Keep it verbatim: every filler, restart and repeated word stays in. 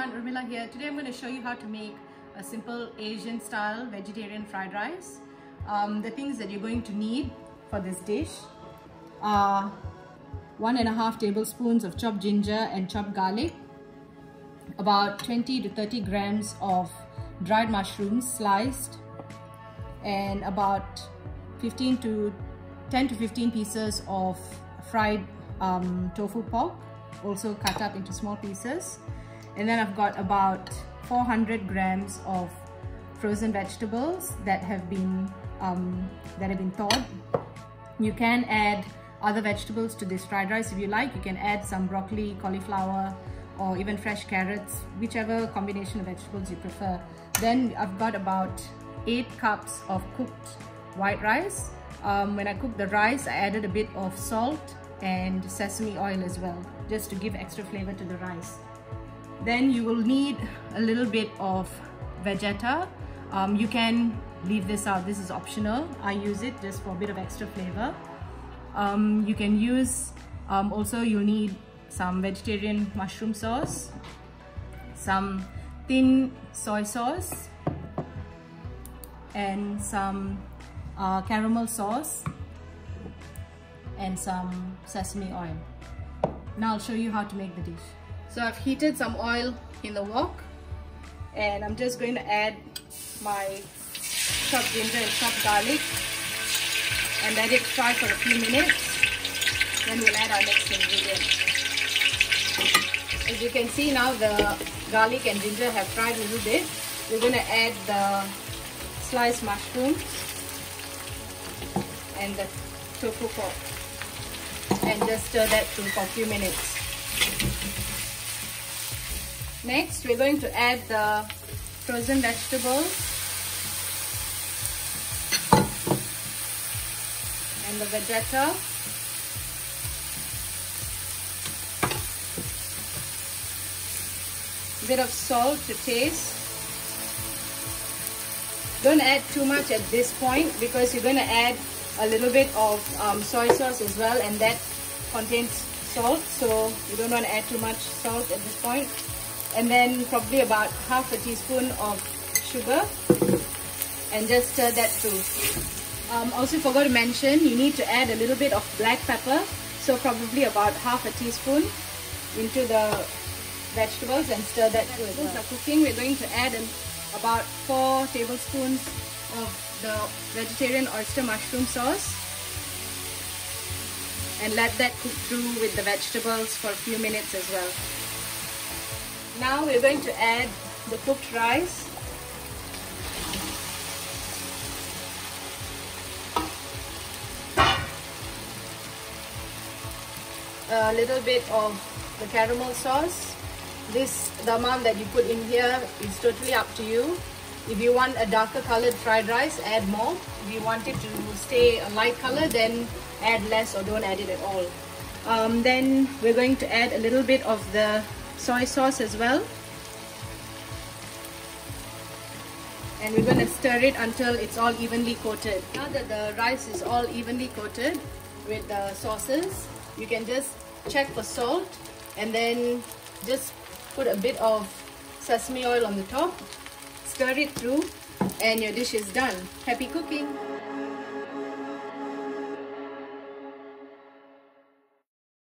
everyone, Urmila here. Today I'm going to show you how to make a simple Asian style vegetarian fried rice. Um, the things that you're going to need for this dish are one and a half tablespoons of chopped ginger and chopped garlic, about twenty to thirty grams of dried mushrooms sliced, and about fifteen to ten to fifteen pieces of fried um, tofu pork, also cut up into small pieces. And then I've got about four hundred grams of frozen vegetables that have been um, that have been thawed. You can add other vegetables to this fried rice if you like. You can add some broccoli, cauliflower, or even fresh carrots, whichever combination of vegetables you prefer. Then I've got about eight cups of cooked white rice. Um, when I cooked the rice, I added a bit of salt and sesame oil as well, just to give extra flavor to the rice. Then you will need a little bit of vegeta. Um, you can leave this out, this is optional. I use it just for a bit of extra flavor. Um, you can use, um, also you'll need some vegetarian mushroom sauce, some thin soy sauce, and some uh, caramel sauce, and some sesame oil. Now I'll show you how to make the dish. So I've heated some oil in the wok, and I'm just going to add my chopped ginger and chopped garlic and let it fry for a few minutes. Then we'll add our next ingredient. As you can see now, the garlic and ginger have fried a little bit. We're going to add the sliced mushrooms and the tofu pork and just stir that through for a few minutes. Next, we're going to add the frozen vegetables and the vegeta. A bit of salt to taste. Don't add too much at this point because you're going to add a little bit of um, soy sauce as well, and that contains salt, so you don't want to add too much salt at this point. And then probably about half a teaspoon of sugar, and just stir that through. Um, also forgot to mention, you need to add a little bit of black pepper, so probably about half a teaspoon into the vegetables, and stir that through. As well. Cooking, we're going to add an, about four tablespoons of the vegetarian oyster mushroom sauce, and let that cook through with the vegetables for a few minutes as well. Now we're going to add the cooked rice. A little bit of the caramel sauce. This, the amount that you put in here is totally up to you. If you want a darker colored fried rice, add more. If you want it to stay a light color, then add less or don't add it at all. Um, then we're going to add a little bit of the soy sauce as well, and we're going to stir it until it's all evenly coated. Now that the rice is all evenly coated with the sauces, you can just check for salt, and then just put a bit of sesame oil on the top, stir it through, and your dish is done. Happy cooking!